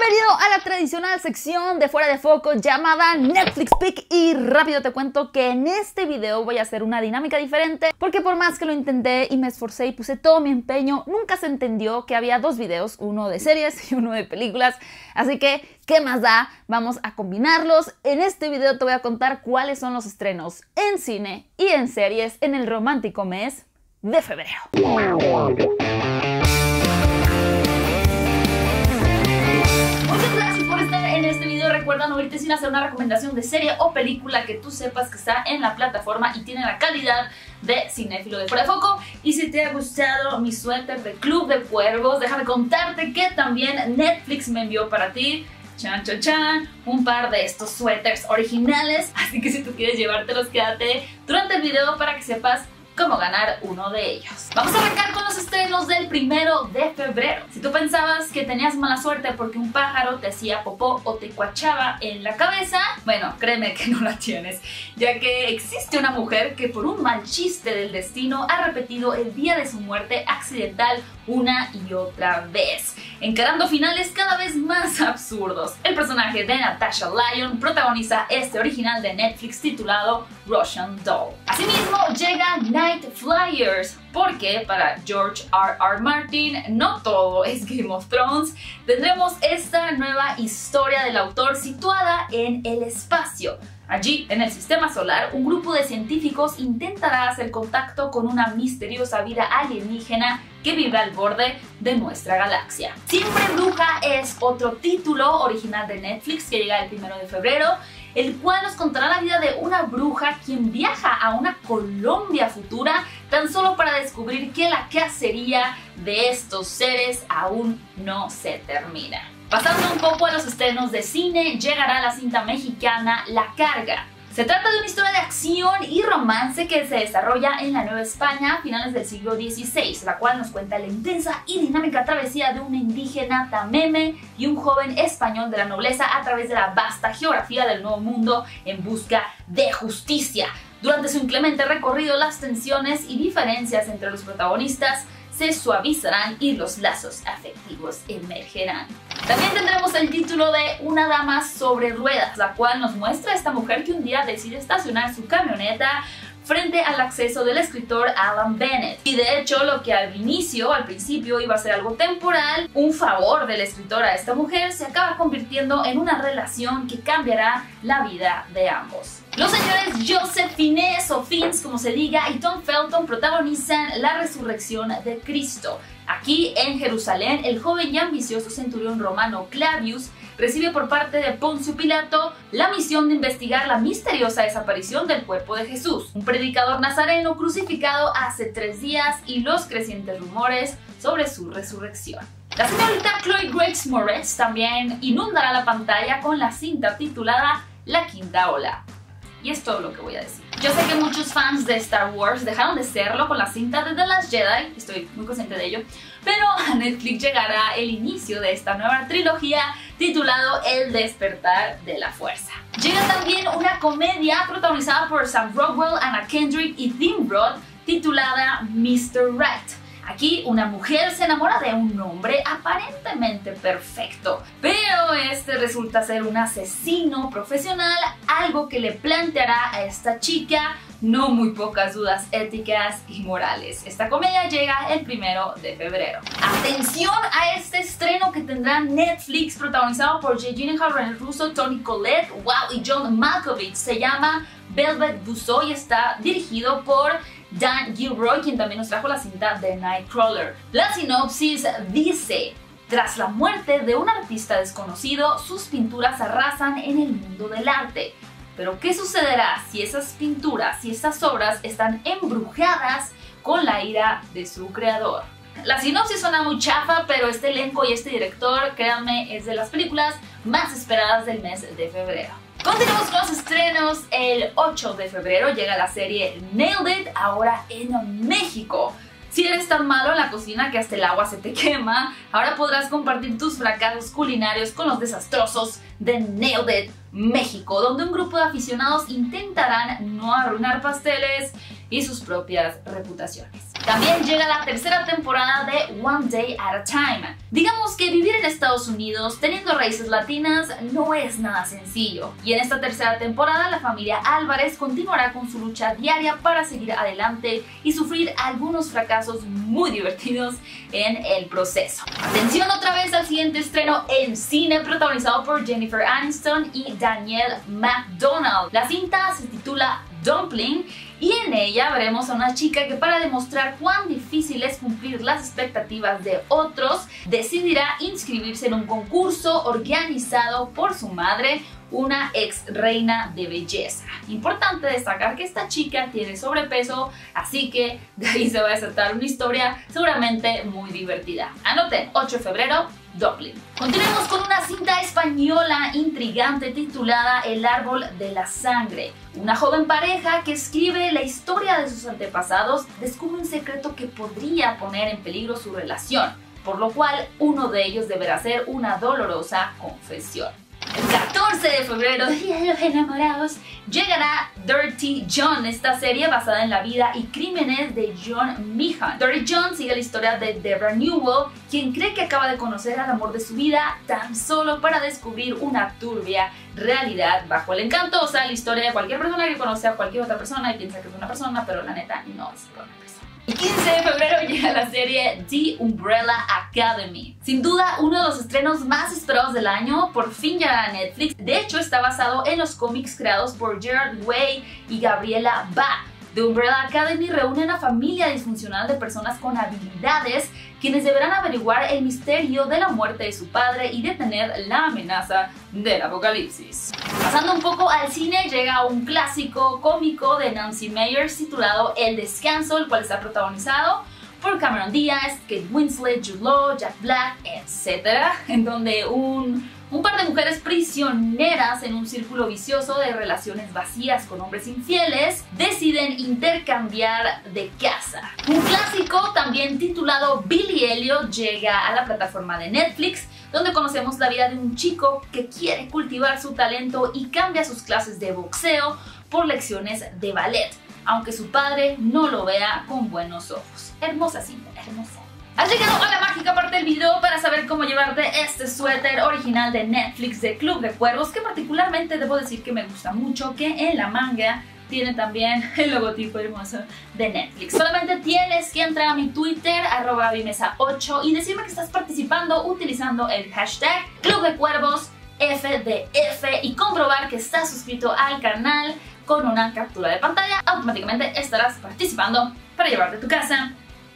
Bienvenido a la tradicional sección de Fuera de Foco llamada Netflix Pick, y rápido te cuento que en este video voy a hacer una dinámica diferente porque por más que lo intenté y me esforcé y puse todo mi empeño, nunca se entendió que había dos videos, uno de series y uno de películas, así que ¿qué más da? Vamos a combinarlos. En este video te voy a contar cuáles son los estrenos en cine y en series en el romántico mes de febrero. En este video recuerda no irte sin hacer una recomendación de serie o película que tú sepas que está en la plataforma y tiene la calidad de cinéfilo de Fuera de Foco. Y si te ha gustado mi suéter de Club de Cuervos, déjame contarte que también Netflix me envió para ti un par de estos suéteres originales, así que si tú quieres llevártelos, quédate durante el video para que sepas cómo ganar uno de ellos. Vamos a arrancar con los estrenos del 1 de febrero. Si tú pensabas que tenías mala suerte porque un pájaro te hacía popó o te cuachaba en la cabeza, bueno, créeme que no la tienes, ya que existe una mujer que por un mal chiste del destino ha repetido el día de su muerte accidental una y otra vez, encarando finales cada vez más absurdos. El personaje de Natasha Lyonne protagoniza este original de Netflix titulado Russian Doll. Asimismo llega Night Flyers, porque para George R.R. Martin no todo es Game of Thrones. Tendremos esta nueva historia del autor situada en el espacio. Allí, en el sistema solar, un grupo de científicos intentará hacer contacto con una misteriosa vida alienígena que vive al borde de nuestra galaxia. Siempre Bruja es otro título original de Netflix que llega el 1 de febrero, el cual nos contará la vida de una bruja quien viaja a una Colombia futura tan solo para descubrir que la cacería de estos seres aún no se termina. Pasando un poco a los estrenos de cine, llegará la cinta mexicana La Carga. Se trata de una historia de acción y romance que se desarrolla en la Nueva España a finales del siglo XVI, la cual nos cuenta la intensa y dinámica travesía de una indígena tameme y un joven español de la nobleza a través de la vasta geografía del Nuevo Mundo en busca de justicia. Durante su inclemente recorrido, las tensiones y diferencias entre los protagonistas se suavizarán y los lazos afectivos emergerán. También tendremos el título de Una dama sobre ruedas, la cual nos muestra a esta mujer que un día decide estacionar su camioneta frente al acceso del escritor Alan Bennett. Y de hecho, lo que al principio iba a ser algo temporal, un favor del escritor a esta mujer, se acaba convirtiendo en una relación que cambiará la vida de ambos. Los señores Joseph Fiennes, o Fiennes como se diga, y Tom Felton protagonizan la resurrección de Cristo. Aquí en Jerusalén, el joven y ambicioso centurión romano Clavius recibe por parte de Poncio Pilato la misión de investigar la misteriosa desaparición del cuerpo de Jesús, un predicador nazareno crucificado hace 3 días, y los crecientes rumores sobre su resurrección. La señorita Chloe Grace Moretz también inundará la pantalla con la cinta titulada La Quinta Ola. Y es todo lo que voy a decir. Yo sé que muchos fans de Star Wars dejaron de serlo con la cinta de The Last Jedi, estoy muy consciente de ello, pero a Netflix llegará el inicio de esta nueva trilogía titulado El Despertar de la Fuerza. Llega también una comedia protagonizada por Sam Rockwell, Anna Kendrick y Tim Roth titulada Mr. Right. Aquí una mujer se enamora de un hombre aparentemente perfecto, pero este resulta ser un asesino profesional, algo que le planteará a esta chica no muy pocas dudas éticas y morales. Esta comedia llega el 1 de febrero. Atención a este estreno que tendrá Netflix, protagonizado por Jake Gyllenhaal, René Russo, Toni Collette, y John Malkovich. Se llama Velvet Buzzsaw y está dirigido por Dan Gilroy, quien también nos trajo la cinta de Nightcrawler. La sinopsis dice: tras la muerte de un artista desconocido, sus pinturas arrasan en el mundo del arte. Pero ¿qué sucederá si esas pinturas y esas obras están embrujadas con la ira de su creador? La sinopsis suena muy chafa, pero este elenco y este director, créanme, es de las películas más esperadas del mes de febrero. Continuamos con los estrenos. El 8 de febrero llega la serie Nailed It, ahora en México. Si eres tan malo en la cocina que hasta el agua se te quema, ahora podrás compartir tus fracasos culinarios con los desastrosos de Nailed It México, donde un grupo de aficionados intentarán no arruinar pasteles y sus propias reputaciones. También llega la tercera temporada de One Day at a Time. Digamos que vivir en Estados Unidos teniendo raíces latinas no es nada sencillo. Y en esta tercera temporada la familia Álvarez continuará con su lucha diaria para seguir adelante y sufrir algunos fracasos muy divertidos en el proceso. Atención otra vez al siguiente estreno en cine protagonizado por Jennifer Aniston y Danielle McDonald. La cinta se titula Dumpling y en ella veremos a una chica que para demostrar cuán difícil es cumplir las expectativas de otros, decidirá inscribirse en un concurso organizado por su madre, una ex reina de belleza. Importante destacar que esta chica tiene sobrepeso, así que de ahí se va a desatar una historia seguramente muy divertida. Anoten, 8 de febrero, Dumpling. Continuemos con una cinta española intrigante titulada El árbol de la sangre. Una joven pareja que escribe la historia de sus antepasados descubre un secreto que podría poner en peligro su relación, por lo cual uno de ellos deberá hacer una dolorosa confesión. El 14 de febrero, Día de los Enamorados, llegará Dirty John, esta serie basada en la vida y crímenes de John Meehan. Dirty John sigue la historia de Debra Newell, quien cree que acaba de conocer al amor de su vida tan solo para descubrir una turbia realidad bajo el encanto. O sea, la historia de cualquier persona que conoce a cualquier otra persona y piensa que es una persona, pero la neta no es una persona. El 15 de febrero llega la serie The Umbrella Academy. Sin duda, uno de los estrenos más esperados del año, por fin llegará a Netflix. De hecho, está basado en los cómics creados por Gerard Way y Gabriela Ba. The Umbrella Academy reúne a una familia disfuncional de personas con habilidades quienes deberán averiguar el misterio de la muerte de su padre y detener la amenaza del apocalipsis. Pasando un poco al cine, llega un clásico cómico de Nancy Meyers titulado El Descanso, el cual está protagonizado por Cameron Diaz, Kate Winslet, Jude Law, Jack Black, etc. En donde un par de mujeres prisioneras en un círculo vicioso de relaciones vacías con hombres infieles deciden intercambiar de casa. Un clásico también titulado Billy Elliot llega a la plataforma de Netflix, donde conocemos la vida de un chico que quiere cultivar su talento y cambia sus clases de boxeo por lecciones de ballet, aunque su padre no lo vea con buenos ojos. Hermosa cinta, hermosa. Has llegado a la mágica parte del video para saber cómo llevarte este suéter original de Netflix de Club de Cuervos, que particularmente debo decir que me gusta mucho, que en la manga tiene también el logotipo hermoso de Netflix. Solamente tienes que entrar a mi Twitter, @abimesa8, y decirme que estás participando utilizando el hashtag Club de Cuervos FDF y comprobar que estás suscrito al canal con una captura de pantalla. Automáticamente estarás participando para llevarte a tu casa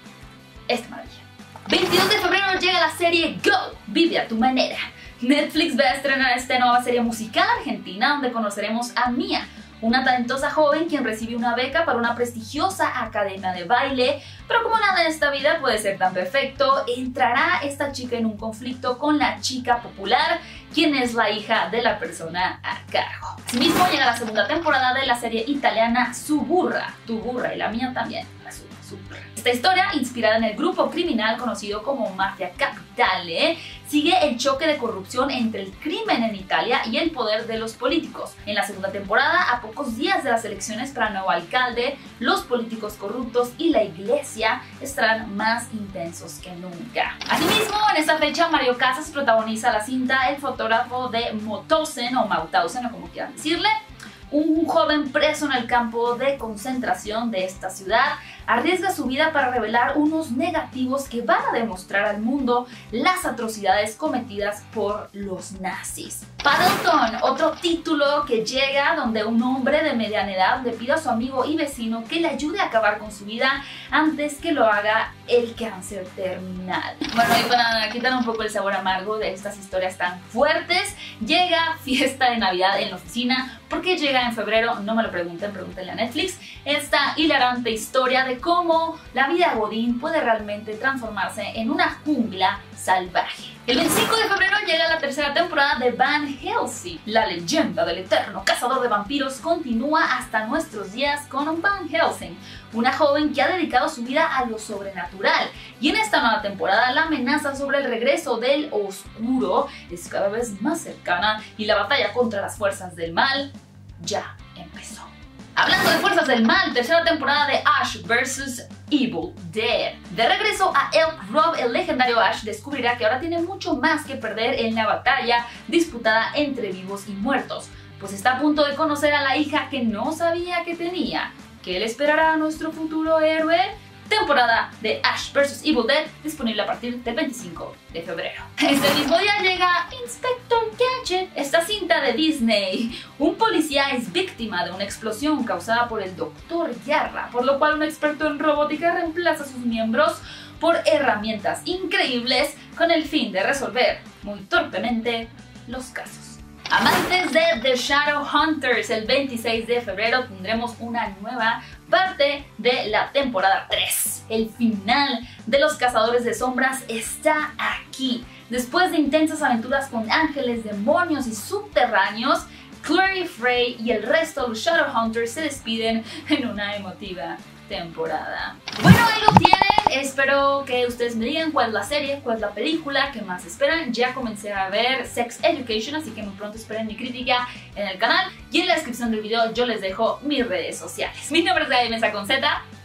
esta maravilla. 22 de febrero llega la serie Go, vive a tu manera. Netflix va a estrenar esta nueva serie musical argentina donde conoceremos a Mía, una talentosa joven quien recibe una beca para una prestigiosa academia de baile, pero como nada en esta vida puede ser tan perfecto, entrará esta chica en un conflicto con la chica popular, quien es la hija de la persona a cargo. Asimismo llega la segunda temporada de la serie italiana Suburra, tu burra y la mía también, la Suburra. Esta historia, inspirada en el grupo criminal conocido como Mafia Capitale, sigue el choque de corrupción entre el crimen en Italia y el poder de los políticos. En la segunda temporada, a pocos días de las elecciones para nuevo alcalde, los políticos corruptos y la iglesia estarán más intensos que nunca. Asimismo, en esta fecha, Mario Casas protagoniza la cinta El fotógrafo de Mauthausen o Mauthausen o como quieran decirle. Un joven preso en el campo de concentración de esta ciudad arriesga su vida para revelar unos negativos que van a demostrar al mundo las atrocidades cometidas por los nazis. Paddleton, otro título que llega donde un hombre de mediana edad le pide a su amigo y vecino que le ayude a acabar con su vida antes que lo haga el cáncer terminal. Bueno, y para quitar un poco el sabor amargo de estas historias tan fuertes, llega Fiesta de Navidad en la oficina. ¿Por qué llega en febrero? No me lo pregunten, pregúntenle a Netflix. Esta hilarante historia de cómo la vida godín puede realmente transformarse en una jungla salvaje. El 25 de febrero llega la tercera temporada de Van Helsing. La leyenda del eterno cazador de vampiros continúa hasta nuestros días con Van Helsing, una joven que ha dedicado su vida a lo sobrenatural. Y en esta nueva temporada la amenaza sobre el regreso del oscuro es cada vez más cercana y la batalla contra las fuerzas del mal ya empezó. Hablando de fuerzas del mal, tercera temporada de Ash vs. Evil Dead. De regreso a Elk Grove, el legendario Ash descubrirá que ahora tiene mucho más que perder en la batalla disputada entre vivos y muertos, pues está a punto de conocer a la hija que no sabía que tenía. ¿Qué le esperará a nuestro futuro héroe? Temporada de Ash vs. Evil Dead, disponible a partir del 25 de febrero. Este mismo día llega Inspector Gadget, esta cinta de Disney. Un policía es víctima de una explosión causada por el Dr. Yarra, por lo cual un experto en robótica reemplaza a sus miembros por herramientas increíbles con el fin de resolver muy torpemente los casos. Amantes de The Shadowhunters, el 26 de febrero tendremos una nueva parte de la temporada 3. El final de los Cazadores de Sombras está aquí. Después de intensas aventuras con ángeles, demonios y subterráneos, Clary Frey y el resto de los Shadowhunters se despiden en una emotiva temporada. Bueno, ahí lo tienen. Espero que ustedes me digan cuál es la serie, cuál es la película que más esperan. Ya comencé a ver Sex Education, así que muy pronto esperen mi crítica en el canal. Y en la descripción del video yo les dejo mis redes sociales. Mi nombre es Gaby Mesa con Z.